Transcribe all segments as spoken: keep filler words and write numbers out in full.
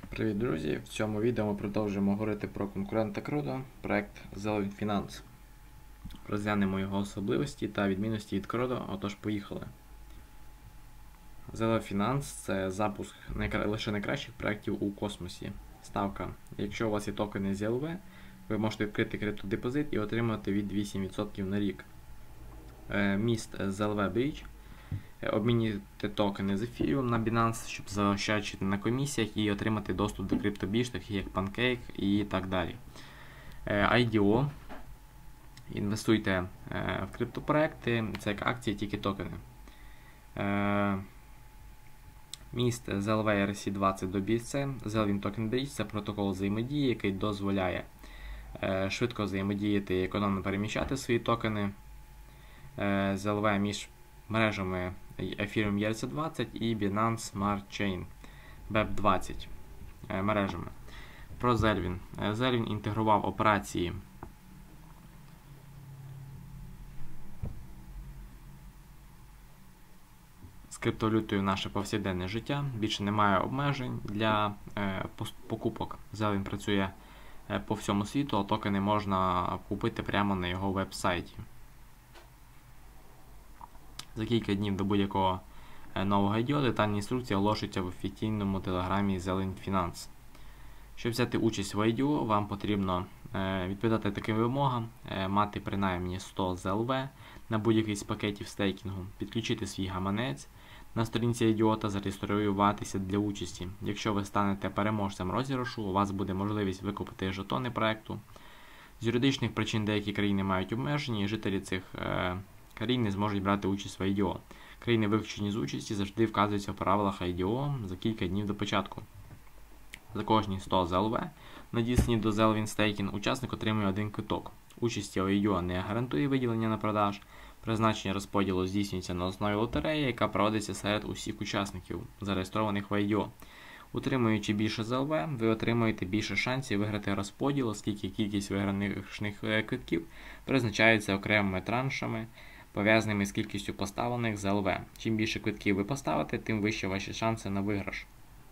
Привіт, друзі! В цьому відео ми продовжуємо говорити про конкурента Кроdo, проект Zelvin Finance. Розглянемо його особливості та відмінності від Кроdo, отож поїхали. Zelvin Finance – це запуск найкра... лише найкращих проєктів у космосі. Ставка. Якщо у вас є токени зет ел ві, ви можете відкрити криптодепозит і отримати від вісім відсотків на рік. Міст зет ел ві Bridge. Обмінюйте токени з ефіріум на Binance, щоб заощаджити на комісіях і отримати доступ до криптобірж, таких як Pancake і так далі. ай ді о. Інвестуйте в криптопроекти, це як акції, тільки токени. Міст зет ел ві ар сі двадцять до бі ес сі. Zelvin Token Bridge – це протокол взаємодії, який дозволяє швидко взаємодіяти і економно переміщати свої токени. зет ел ві між мережами Ethereum і і ар сі двадцять і Binance Smart Chain бі і пі двадцять мережами. Про Zelvin. Zelvin інтегрував операції з криптовалютою в наше повсякденне життя. Більше немає обмежень для е, покупок. Zelvin працює е, по всьому світу, а токени можна купити прямо на його веб-сайті. За кілька днів до будь-якого нового ай ді о детальна інструкція оголошується в офіційному телеграмі Zelvin Finance. Щоб взяти участь в ай ді о, вам потрібно е, відповідати таким вимогам, е, мати принаймні сто зет ел ві на будь-який з пакетів стейкінгу, підключити свій гаманець на сторінці ай ді о та зареєструватися для участі. Якщо ви станете переможцем розіграшу, у вас буде можливість викупити жетони проекту. З юридичних причин деякі країни мають обмеження, і жителі цих е, країн не зможуть брати участь в ай ді о. Країни, виключені з участі, завжди вказуються в правилах ай ді о за кілька днів до початку. За кожні сто зет ел ві, надіслані до Zelvin Staking, учасник отримує один квиток. Участь в ай ді о не гарантує виділення на продаж. Призначення розподілу здійснюється на основі лотереї, яка проводиться серед усіх учасників, зареєстрованих в ай ді о. Утримуючи більше зет ел ві, ви отримуєте більше шансів виграти розподіл, оскільки кількість виграних квитків призначається окремими траншами, пов'язаними з кількістю поставлених зет ел ві. Чим більше квитків ви поставите, тим вищі ваші шанси на виграш.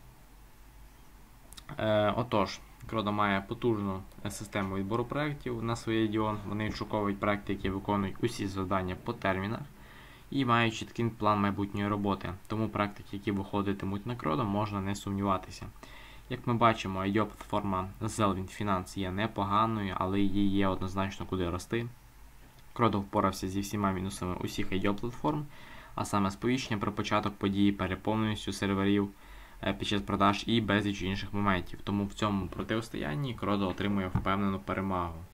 Е, отож, Кроdo має потужну систему відбору проєктів на своє ай ді о. Вони відшуковують проєкти, які виконують усі завдання по термінах і мають чіткий план майбутньої роботи. Тому практики, які виходитимуть на Кроdo, можна не сумніватися. Як ми бачимо, ай ді о-платформа Zelvin Finance є непоганою, але їй є однозначно куди рости. Кроdo впорався зі всіма мінусами усіх ай ді о-платформ, а саме сповіщення про початок події, переповненістю серверів під час продаж і безліч інших моментів. Тому в цьому протистоянні Кроdo отримує впевнену перемогу.